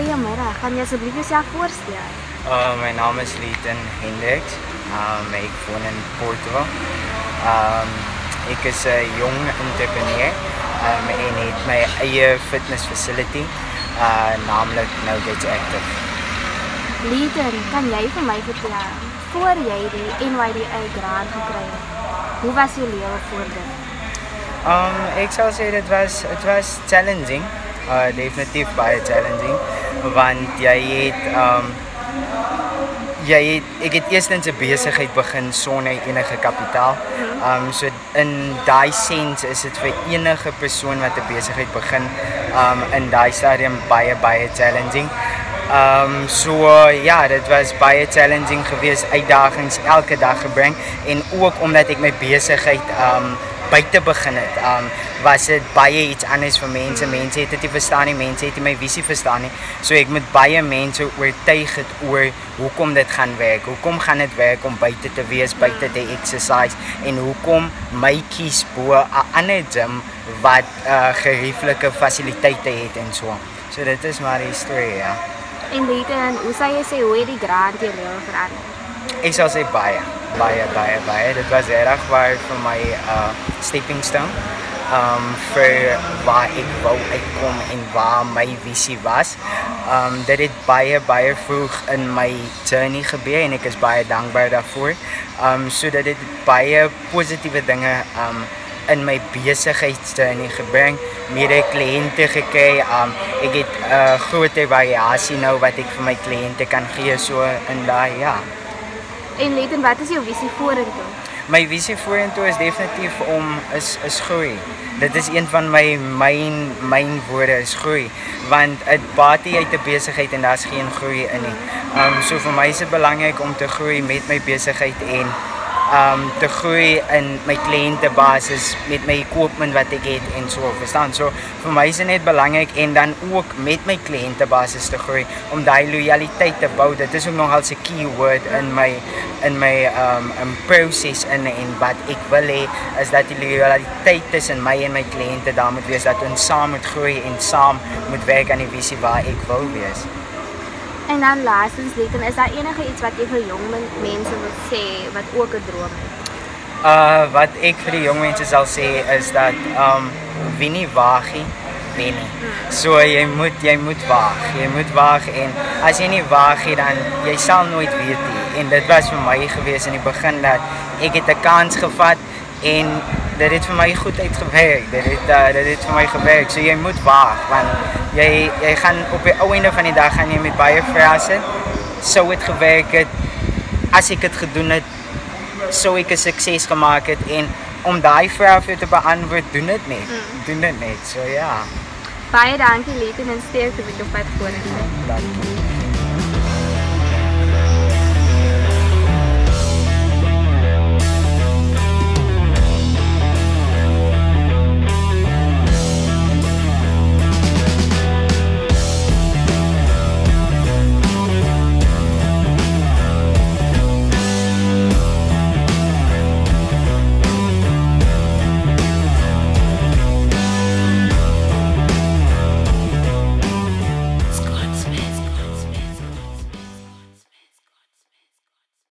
Goeiemiddag, kan jy asseblief jouself voorstel? Mijn naam is Leighton Hendricks. Ik woon in Portugal. Ik is een jong entrepreneur en heb mijn eigen fitness facility, namelijk Nuggets Active. Leighton, kan jy vir my vertel, voor jy die NYDA grant gekry het, hoe was jou lewe voor dit? Ik zou zeggen, het was challenging. Definitief baie challenging. Want ik heb eerst in zijn bezigheid begin zonder enige kapitaal. So in die sense is het voor enige persoon wat de bezigheid begin in die stadium baie challenging. Ja, dit was baie challenging geweest, uitdagings elke dag gebring en ook omdat ik mijn bezigheid buiten begin het, was het baie iets anders vir mense. Mense het dit nie verstaan nie, mense het nie my visie verstaan nie. So ek moet baie mense oortuig het oor hoekom dit gaan werk. Hoekom gaan dit werk om buite te wees, buite te exercise en hoekom my kies bo 'n ander gym wat gerieflike fasiliteite het en so. So dit is maar die storie, ja. En Leighton, hoe sou jy sê hoe het die grant jou lewe verander? Ik zou zeggen baie. Dit was erg waar voor mij stepping stone. Voor waar ik wou uitkom en waar mijn visie was. Dat het baie vroeg in mijn journey gebeur en ik is baie dankbaar daarvoor. Zodat het baie positieve dingen in mijn besigheidsjourney gebring. Meer cliënten gekry. Ik heb grote variatie nou wat ik voor mijn cliënten kan geven so in daai ja. En Leighton, wat is jou visie vorentoe? Mijn visie vorentoe is definitief is groei. Dit is een van mijn woorden, is groei. Want het baat nie uit de bezigheid en daar is geen groei in nie. So voor mij is het belangrijk om te groeien met mijn bezigheid en te groeien in mijn cliëntenbasis, met mijn equipment wat ik heb en zo, verstaan? So, voor mij is het net belangrijk en dan ook met mijn cliëntenbasis te groeien, om die loyaliteit te bouwen. Dat is ook nogal een keyword in mijn proces en wat ik wil hê, is dat die loyaliteit tussen mij en mijn cliënten daar moet wees, dat ons samen moet groeien en samen moet werken aan die visie waar ik wil wees. En dan laastens, Leighton, is daar enige iets wat jy vir jong mense wil sê wat ook 'n droom het? Wat ik voor de jonge mensen zal zeggen is dat wie niet waagt, weet niet. So jy moet wagen en als je niet waagt dan jy sal nooit weet nie. En dit was voor mij geweest in die begin dat ik het 'n kans gevat en dat het voor mij goed uitgewerkt. Dat het voor mij gewerkt. So jy moet wagen want jy gaan op die einde van die dag gaan jy met baie verrassing. Sou het gewerkt het, as ek het gedoen het, sou ek 'n sukses gemaak het en om daai vraag vir te beantwoord, doen dit net. Doen dit net. So ja. Baie dankie Leighton en sterkte met jou pad vorentoe. Dankie.